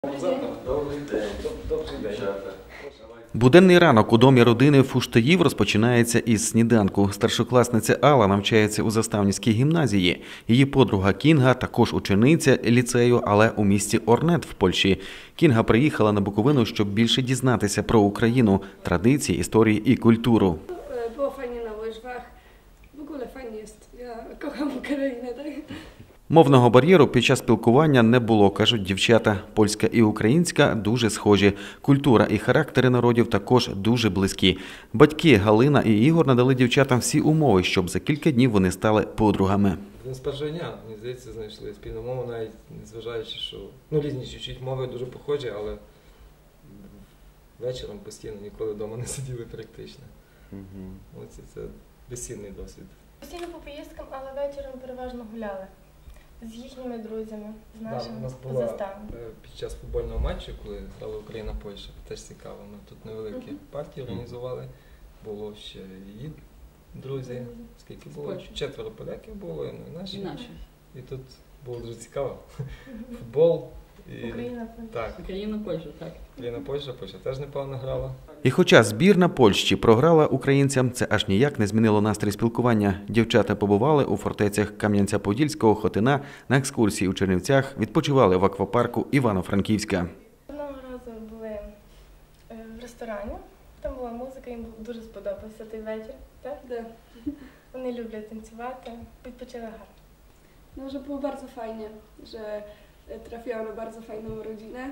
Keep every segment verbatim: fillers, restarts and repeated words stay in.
Буденний ранок у домі родини Фуштеїв розпочинається із сніданку. Старшокласниця Алла навчається у Заставнівській гімназії. Її подруга Кінга також учениця ліцею, але у місті Орнет в Польщі. Кінга приїхала на Буковину, щоб більше дізнатися про Україну, традиції, історії і культуру. Було файно на лижах. В ogóle файно є. Я кохам Україну. Мовного бар'єру під час спілкування не було, кажуть дівчата. Польська і українська дуже схожі. Культура і характери народів також дуже близькі. Батьки Галина і Ігор надали дівчатам всі умови, щоб за кілька днів вони стали подругами. З першого дня, мені здається, знайшли спільну мову, навіть незважаючи, що ну, різні чуть-чуть мови дуже похожі, але вечором постійно ніколи вдома не сиділи практично. Угу. Оце це безцінний досвід. Постійно по поїздкам, але вечором переважно гуляли. З їхніми друзями, з нашими заставами. Під час футбольного матчу, коли грала Україна-Польща, теж цікаво. Ми тут невеликі партії організували, було ще її друзі, скільки було? Четверо поляків було, і наші. І наші. І тут було дуже цікаво. Футбол. Україна-Польща. Україна-Польща, так. Україна-Польща, Польща теж непогано грала. І хоча збірна Польщі програла українцям, це аж ніяк не змінило настрій спілкування. Дівчата побували у фортецях Кам'янця-Подільського, Хотина, на екскурсії у Чернівцях, відпочивали в аквапарку Івано-Франківська. Одного разу були в ресторані, там була музика, їм дуже сподобався той вечір. Так? Да. Вони люблять танцювати, відпочили гарно. No, że było bardzo fajnie, że trafiłam na bardzo fajną rodzinę.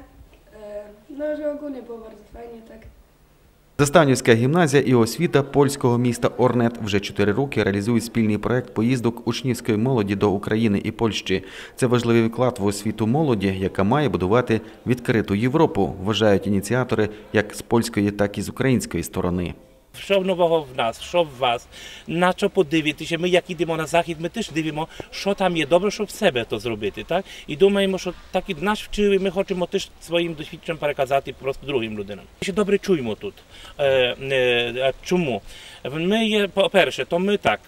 No, że ogólnie było bardzo fajnie, tak. Заставнівська гімназія і освіта польського міста Орнет вже чотири роки реалізують спільний проект поїздок учнівської молоді до України і Польщі. Це важливий вклад в освіту молоді, яка має будувати відкриту Європу, вважають ініціатори як з польської, так і з української сторони. Що нового в нас, що в вас, на що подивитися. Ми, як йдемо на захід, ми теж дивимо, що там є добре, щоб в себе то зробити. Так? І думаємо, що так і нас вчили, ми хочемо теж своїм досвідченням переказати просто другим людинам. Ще добре чуємо тут. Е, е, чому? Ми є, по-перше, то ми так,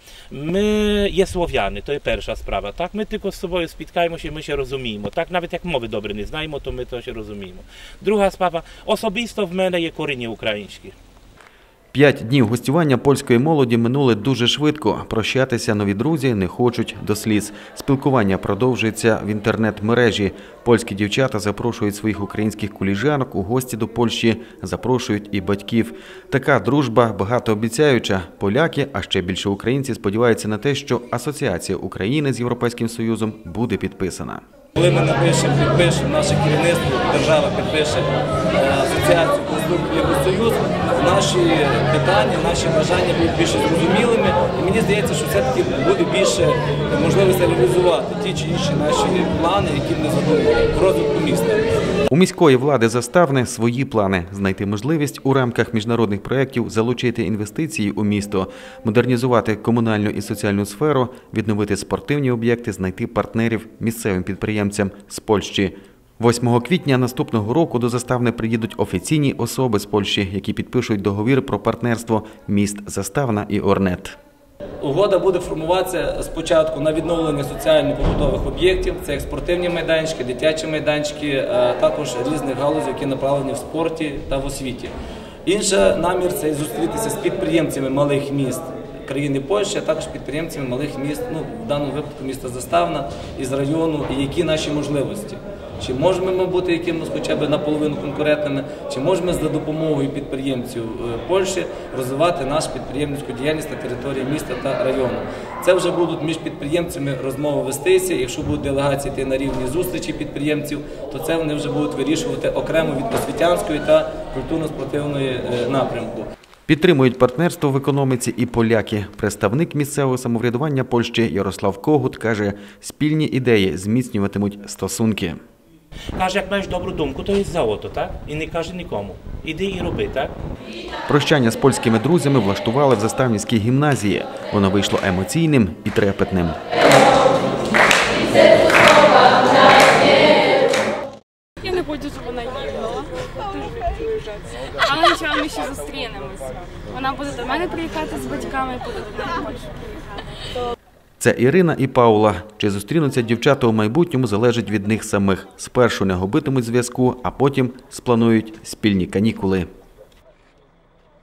ми є слов'яни, то є перша справа. Так? Ми тільки з собою спіткаємося і ми ще розуміємо. Так? Навіть як мови добре не знаємо, то ми то ще розуміємо. Друга справа, особисто в мене є коріння українські. П'ять днів гостювання польської молоді минули дуже швидко. Прощатися нові друзі не хочуть до сліз. Спілкування продовжується в інтернет-мережі. Польські дівчата запрошують своїх українських коліжанок у гості до Польщі, запрошують і батьків. Така дружба багатообіцяюча. Поляки, а ще більше українці, сподіваються на те, що асоціація України з Європейським Союзом буде підписана. Коли ми напишемо, підпишемо, наше керівництво, держава підпише асоціацію з Євросоюз, наші питання, наші бажання будуть більше зрозумілими. І мені здається, що все-таки буде більше можливості реалізувати ті чи інші наші плани, які ми задумали в розвитку міста. У міської влади Заставни свої плани – знайти можливість у рамках міжнародних проєктів залучити інвестиції у місто, модернізувати комунальну і соціальну сферу, відновити спортивні об'єкти, знайти партнерів місцевим підприємцям з Польщі. восьмого квітня наступного року до Заставни приїдуть офіційні особи з Польщі, які підпишуть договір про партнерство міст Заставна і Орнет. Угода буде формуватися спочатку на відновлення соціально-побутових об'єктів, це як спортивні майданчики, дитячі майданчики, а також різних галузів, які направлені в спорті та в освіті. Інший намір – це зустрітися з підприємцями малих міст країни Польщі, а також підприємцями малих міст, ну, в даному випадку міста Заставна, із району, і які наші можливості. Чи можемо ми бути якимось хоча б наполовину конкурентними, чи можемо за допомогою підприємців Польщі розвивати нашу підприємницьку діяльність на території міста та району. Це вже будуть між підприємцями розмови вестися, якщо будуть делегації йти на рівні зустрічі підприємців, то це вони вже будуть вирішувати окремо від освітянської та культурно-спортивної напрямку. Підтримують партнерство в економіці і поляки. Представник місцевого самоврядування Польщі Ярослав Когут каже, спільні ідеї зміцнюватимуть стосунки. Каже, як маєш добру думку, то є золото, так? І не каже нікому. Іди і роби, так? Прощання з польськими друзями влаштували в Заставнівській гімназії. Воно вийшло емоційним і трепетним. Я не хочу, щоб вона їхала. Але нічого, ми ще зустрінемось. Вона буде до мене приїхати з батьками, буде до мене в Польщу приїхати. Це Ірина і Паула. Чи зустрінуться дівчата у майбутньому, залежить від них самих. Спершу не губитимуть зв'язку, а потім спланують спільні канікули.